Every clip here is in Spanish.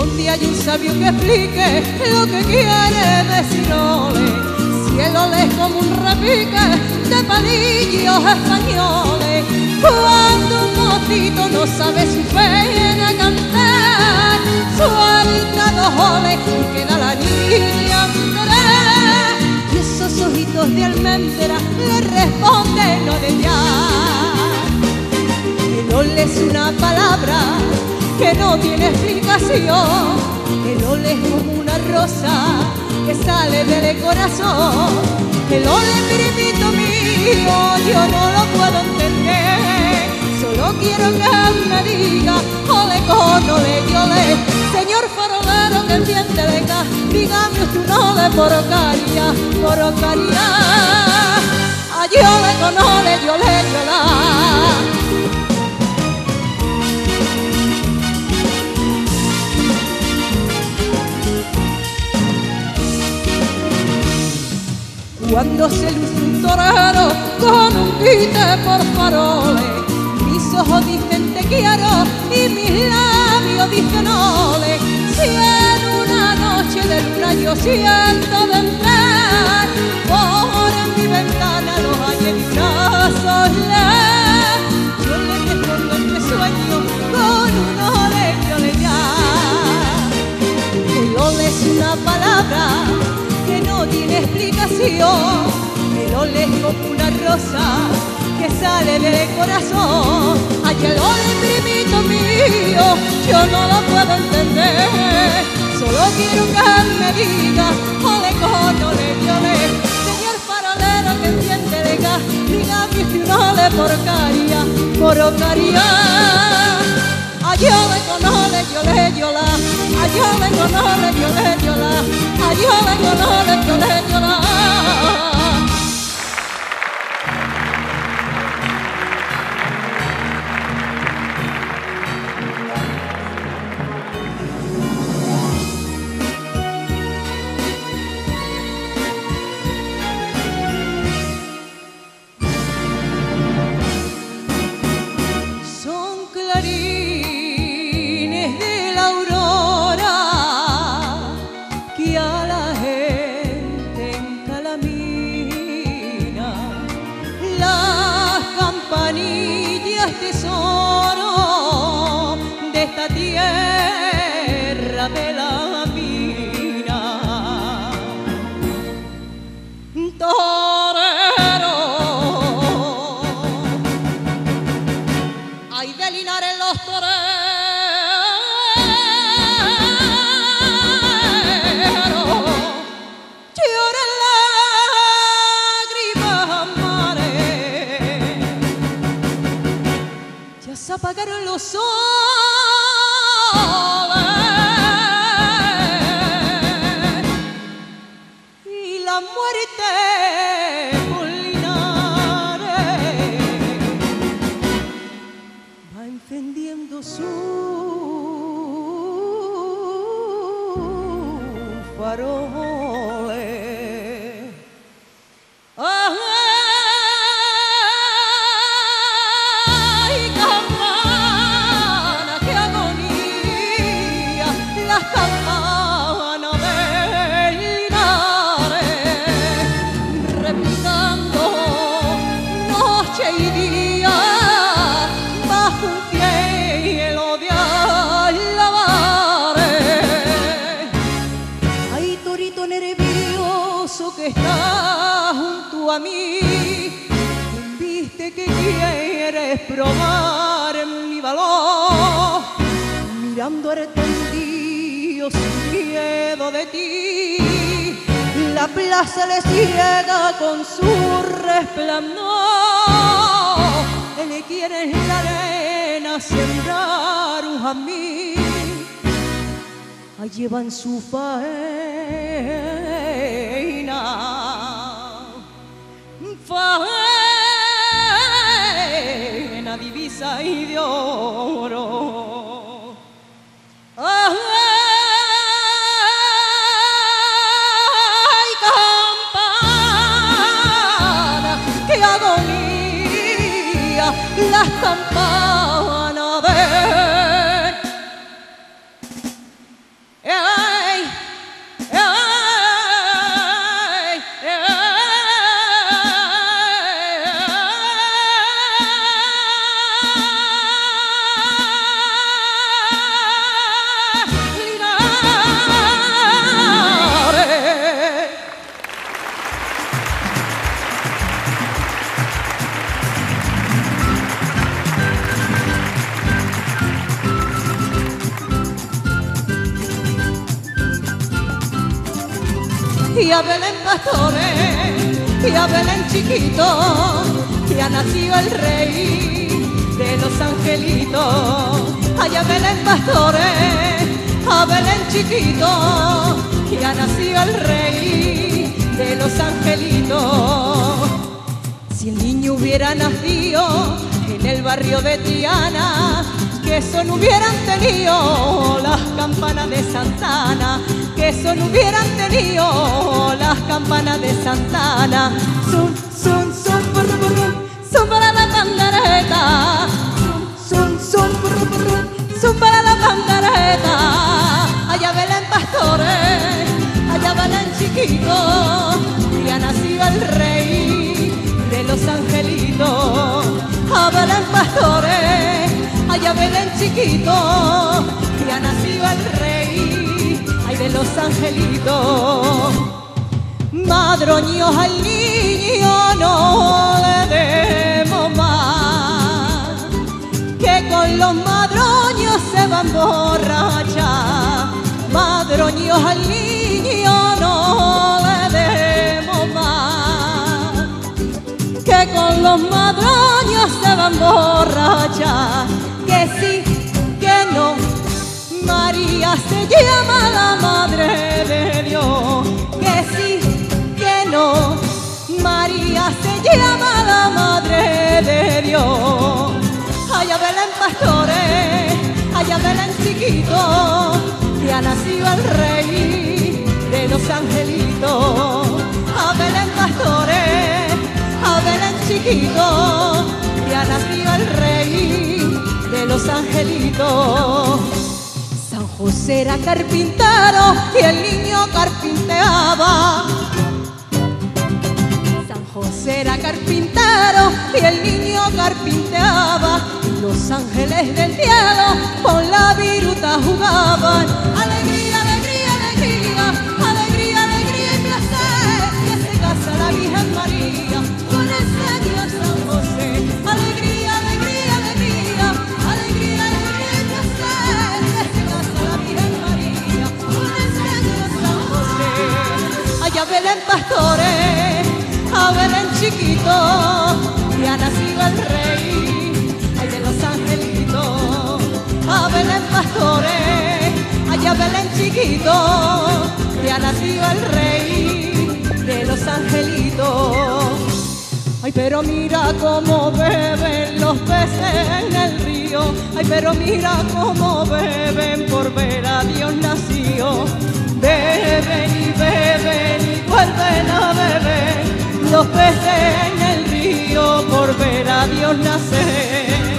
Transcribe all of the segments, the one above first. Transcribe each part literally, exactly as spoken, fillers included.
día hay un sabio que explique lo que quiere decir ole. Si el ole es como un repique de palillos españoles, cuando un mocito no sabe su pena cantar, suelta dos oles y queda la niña entera. Y esos ojitos de almendra le responden ole ya. El ole es una palabra que no tiene explicación. El ole es como una rosa que sale del corazón. El ole, primito mío, yo no lo puedo entender. Solo quiero que me diga ole con ole y ole. Señor farolero que entiende de acá, dígame usted un ole por caridad, por caridad. Ay, ole con ole y ole y ole. Cuando se luce un torero con un quite por faroles, mis ojos dicen te quiero y mis labios dicen ole. Si en una noche de luna yo siento de entrar por mi ventana los años de una soledad, yo le respondo entre sueños con un ole y ole ya. El ole es una palabra que no tiene explicación. El ole es como una rosa que sale del corazón. Ay, el ole, primito mío, yo no lo puedo entender. Solo quiero que me diga ole con ole y ole. Señor farolero que entiende de gas, dígame si un ole por caridad, por caridad. Ay, ole con ole y ole y ole. Ay, ole con ole y ole y ole. Ay, ole con ole y ole y ole. Son clarines de la aurora que a la gente encalamina, las campanillas tesoro de esta tierra de la mina. Torero, hay de Linares los toreros. Se apagaron los soles y la muerte por Linares va encendiendo su faroles. Que está junto a mí, viste que quieres probar mi valor, mirando el tendido sin miedo de ti, la plaza le ciega con su resplandor, le quiere en la arena sembrar un jazmín, ahí llevan su faena, faena divisa y de oro. Ay, campana, qué agonía, las campanas de y a Belén pastores, y a Belén chiquito, que ha nacido el rey de los angelitos. Ay, a Belén pastores, a Belén chiquito, que ha nacido el rey de los angelitos. Si el niño hubiera nacido en el barrio de Triana, que eso no hubieran tenido las campanas de Santana, que eso no hubieran tenido las campanas de Santana. Zum, zum, zum, burru, burru, zum para la pandereta, zum, zum, zum, burru, burru, zum para la pandereta. Allá Belén pastores, allá Belén chiquito, y ha nacido el rey de los angelitos. A Belén pastores, allá Belén chiquito, que ha nacido el rey, ay, de los angelitos. Madroños al niño no le demos más, que con los madroños se va a emborrachar. Madroños al niño no le demos más, que con los madroños se va a emborrachar. Que sí, que no, María se llama la Madre de Dios. Que sí, que no, María se llama la Madre de Dios. Allá Belén pastores, allá Belén chiquito, que ha nacido el rey de los angelitos. A Belén pastores, a Belén chiquito, que ha nacido el rey de los angelitos. San José era carpintero y el niño carpinteaba. San José era carpintero y el niño carpinteaba. Y los ángeles del cielo con la viruta jugaban. Alegría, alegría, alegría, alegría, alegría y placer, que se casa la Virgen María con el Señor San José. Alegría, alegría, alegría, alegría, alegría y placer, que se casa la Virgen María con el Señor San José. Allá Belén pastores, a Belén chiquito, que ha nacido el rey, ay, de los angelitos. A Belén pastores, allá Belén chiquito, que ha nacido el rey de los angelitos. Ay, pero mira cómo beben los peces en el río. Ay, pero mira cómo beben por ver a Dios nacido. Beben y beben y vuelven a beber los peces en el río por ver a Dios nacer.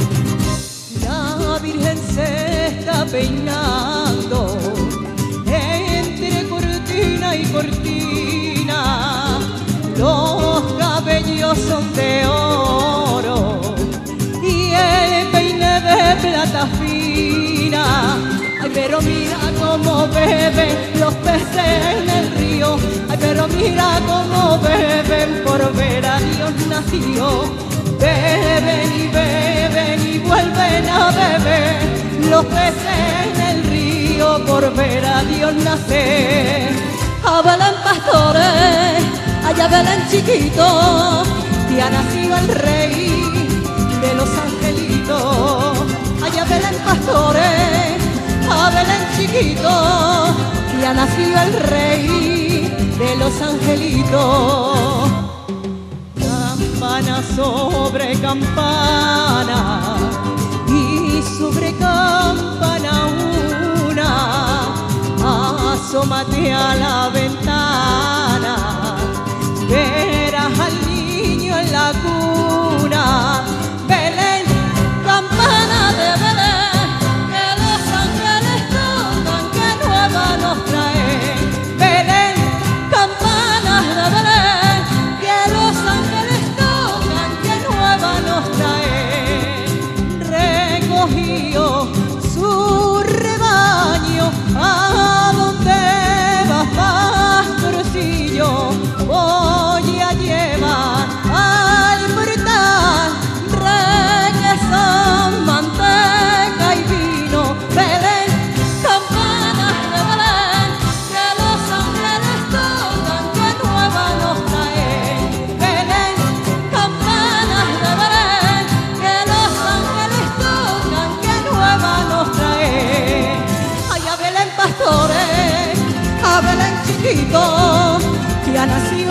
La Virgen se está peinando entre cortina y cortina. Los cabellos son de oro y el peine de plata fina. Ay, pero mira cómo beben los peces en el río. Ay, pero mira cómo beben por ver a Dios nacido. Beben y beben y vuelven a beber los peces en el río por ver a Dios nacer. A Belén pastores, allá Belén chiquito, que ha nacido el rey de los angelitos. Allá Belén pastores, a Belén chiquito, que ha nacido el rey de los angelitos. Campana sobre campana y sobre campana una, asómate a la ventana, verás al niño en la cuna. Belén, campana de Belén, que los ángeles tocan, que nueva nos trae. Belén, campanas de Belén, que los ángeles tocan, que nueva nos trae. Recogió su rebaño, a donde va pastorcillo, voy a llevar al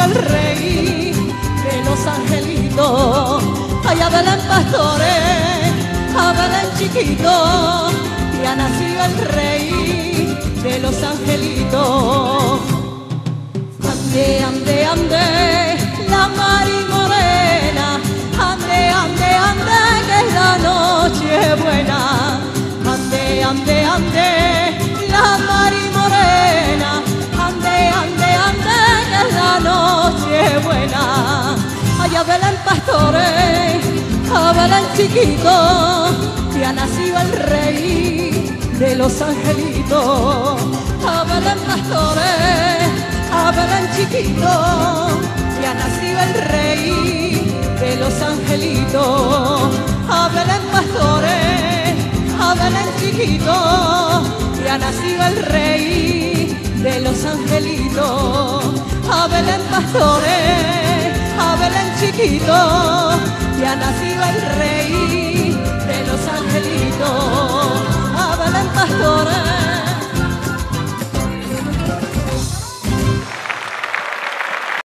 el rey de los angelitos. Allá Belén pastores, a Belén chiquito, y ha nacido el rey de los angelitos. Ande, ande, ande, la Mari Morena, ande, ande, ande, que es la noche buena. Ande, ande, ande, la Mari Morena, ande, ande, ande, que es la noche buena. Allá Belén pastores, a Belén chiquito, que ha nacido el rey de los angelitos. A Belén pastores, a Belén chiquito, que ha nacido el rey de los angelitos. A Belén pastores, a Belén chiquito, que ha nacido el rey de los angelitos. A Belén pastores, a Belén chiquito, que ha nacido el rey